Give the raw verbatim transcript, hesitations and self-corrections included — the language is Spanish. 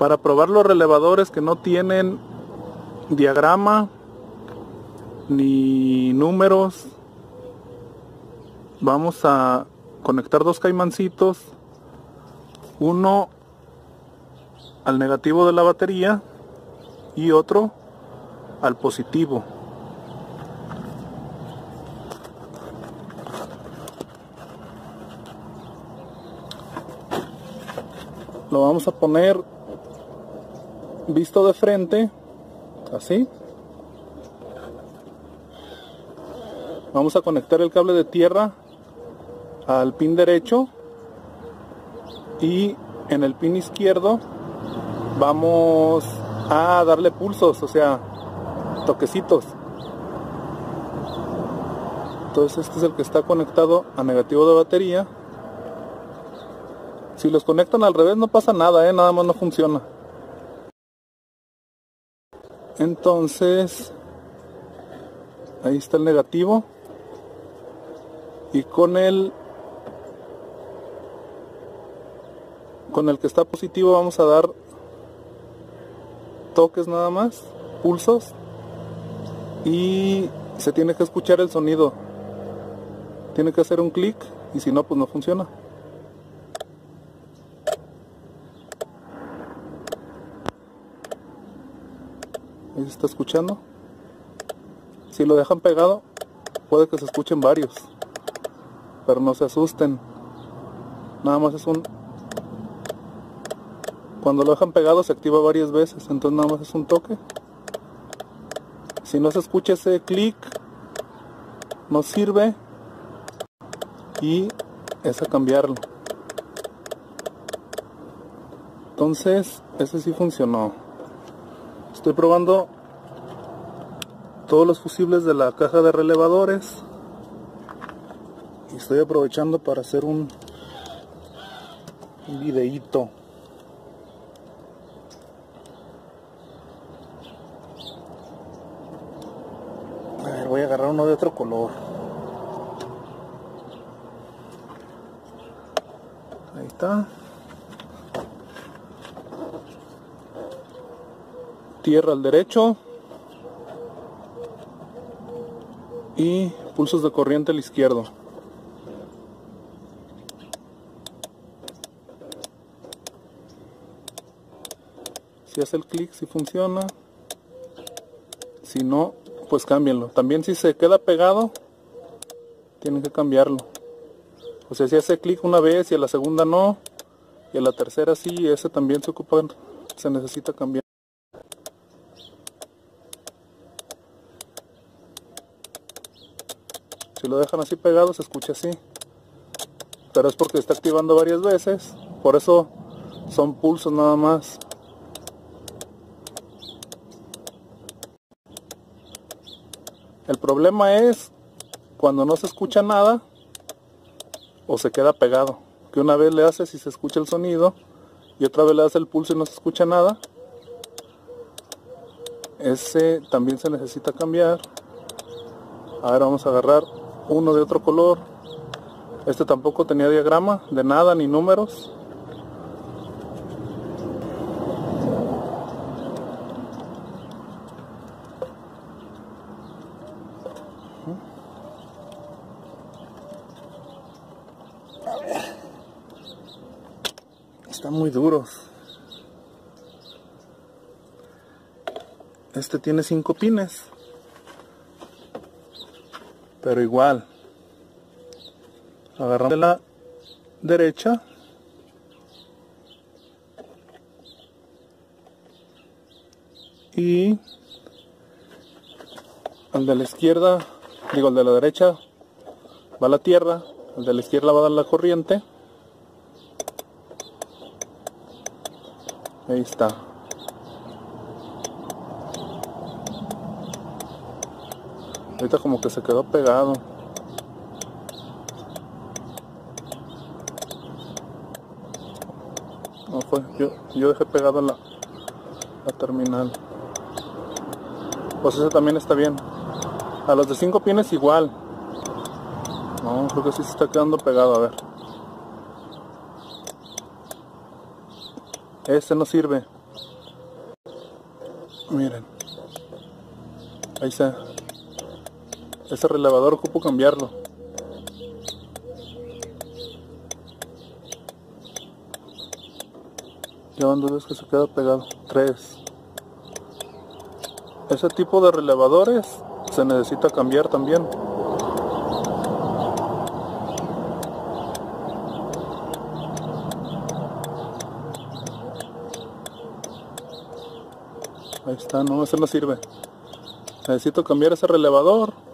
Para probar los relevadores que no tienen diagrama ni números, vamos a conectar dos caimancitos, uno al negativo de la batería y otro al positivo. Lo vamos a poner visto de frente, así. Vamos a conectar el cable de tierra al pin derecho y en el pin izquierdo vamos a darle pulsos, o sea, toquecitos. Entonces este es el que está conectado a negativo de batería. Si los conectan al revés no pasa nada, ¿eh? Nada más no funciona. Entonces ahí está el negativo y con el con el que está positivo vamos a dar toques nada más, pulsos, y se tiene que escuchar el sonido, tiene que hacer un clic y si no pues no funciona. Ahí se está escuchando. Si lo dejan pegado puede que se escuchen varios, pero no se asusten, nada más es un... Cuando lo dejan pegado se activa varias veces, entonces nada más es un toque. Si no se escucha ese clic no sirve y es a cambiarlo. Entonces ese sí funcionó. Estoy probando todos los fusibles de la caja de relevadores y estoy aprovechando para hacer un, un videíto. A ver, voy a agarrar uno de otro color. Ahí está. Tierra al derecho y pulsos de corriente al izquierdo. Si hace el clic, si funciona. Si no, pues cámbienlo. También si se queda pegado, tienen que cambiarlo. O sea, si hace clic una vez y a la segunda no, y a la tercera sí, ese también se ocupa, se necesita cambiar. Si lo dejan así pegado se escucha así, pero es porque está activando varias veces, por eso son pulsos nada más. El problema es cuando no se escucha nada o se queda pegado, que una vez le haces y se escucha el sonido y otra vez le hace el pulso y no se escucha nada. Ese también se necesita cambiar. Ahora vamos a agarrar uno de otro color. Este tampoco tenía diagrama de nada ni números. Están muy duros. Este tiene cinco pines, pero igual agarramos de la derecha y al de la izquierda, digo al de la derecha va la tierra, al de la izquierda va a dar la corriente. Ahí está. Ahorita como que se quedó pegado. No fue, yo, yo dejé pegado la, la terminal. Pues ese también está bien. A los de cinco pines igual. No, creo que sí se está quedando pegado, a ver. Este no sirve. Miren. Ahí está. Ese relevador ocupo cambiarlo. Ya van dos veces que se queda pegado. Tres. Ese tipo de relevadores se necesita cambiar también. Ahí está, no, ese no sirve. Necesito cambiar ese relevador